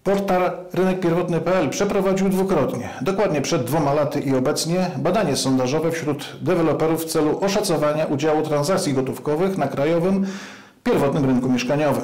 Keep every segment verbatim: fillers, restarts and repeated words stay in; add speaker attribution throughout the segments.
Speaker 1: Portal rynek pierwotny kropka p l przeprowadził dwukrotnie, dokładnie przed dwoma laty i obecnie, badanie sondażowe wśród deweloperów w celu oszacowania udziału transakcji gotówkowych na krajowym pierwotnym rynku mieszkaniowym.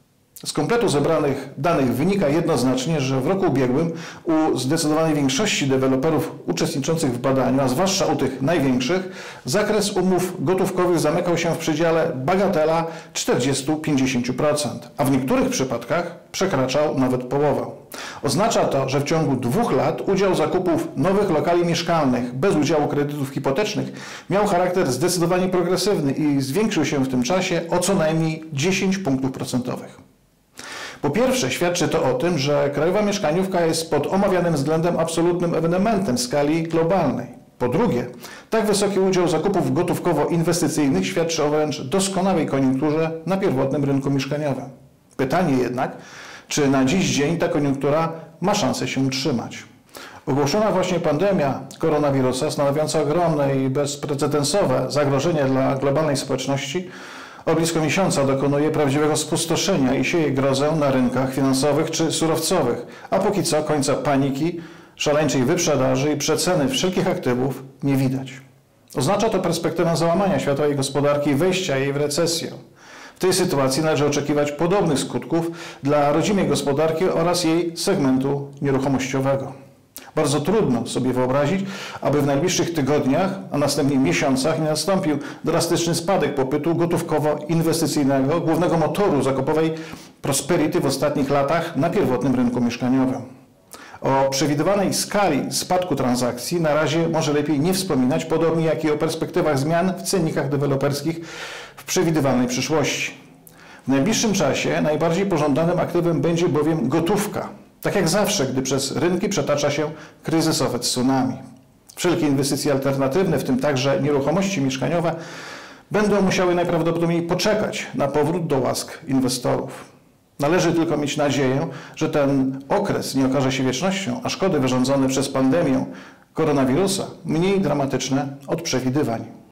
Speaker 1: Z kompletu zebranych danych wynika jednoznacznie, że w roku ubiegłym u zdecydowanej większości deweloperów uczestniczących w badaniu, a zwłaszcza u tych największych, zakres umów gotówkowych zamykał się w przedziale bagatela czterdzieści do pięćdziesięciu procent, a w niektórych przypadkach przekraczał nawet połowę. Oznacza to, że w ciągu dwóch lat udział zakupów nowych lokali mieszkalnych bez udziału kredytów hipotecznych miał charakter zdecydowanie progresywny i zwiększył się w tym czasie o co najmniej dziesięć punktów procentowych. Po pierwsze, świadczy to o tym, że krajowa mieszkaniówka jest pod omawianym względem absolutnym ewenementem w skali globalnej. Po drugie, tak wysoki udział zakupów gotówkowo-inwestycyjnych świadczy o wręcz doskonałej koniunkturze na pierwotnym rynku mieszkaniowym. Pytanie jednak, czy na dziś dzień ta koniunktura ma szansę się utrzymać. Ogłoszona właśnie pandemia koronawirusa, stanowiąca ogromne i bezprecedensowe zagrożenie dla globalnej społeczności, od blisko miesiąca dokonuje prawdziwego spustoszenia i sieje grozę na rynkach finansowych czy surowcowych, a póki co końca paniki, szaleńczej wyprzedaży i przeceny wszelkich aktywów nie widać. Oznacza to perspektywę załamania światowej gospodarki i wejścia jej w recesję. W tej sytuacji należy oczekiwać podobnych skutków dla rodzimej gospodarki oraz jej segmentu nieruchomościowego. Bardzo trudno sobie wyobrazić, aby w najbliższych tygodniach, a następnie miesiącach nie nastąpił drastyczny spadek popytu gotówkowo-inwestycyjnego, głównego motoru zakupowej prosperity w ostatnich latach na pierwotnym rynku mieszkaniowym. O przewidywanej skali spadku transakcji na razie może lepiej nie wspominać, podobnie jak i o perspektywach zmian w cennikach deweloperskich w przewidywanej przyszłości. W najbliższym czasie najbardziej pożądanym aktywem będzie bowiem gotówka. Tak jak zawsze, gdy przez rynki przetacza się kryzysowe tsunami. Wszelkie inwestycje alternatywne, w tym także nieruchomości mieszkaniowe, będą musiały najprawdopodobniej poczekać na powrót do łask inwestorów. Należy tylko mieć nadzieję, że ten okres nie okaże się wiecznością, a szkody wyrządzone przez pandemię koronawirusa mniej dramatyczne od przewidywań.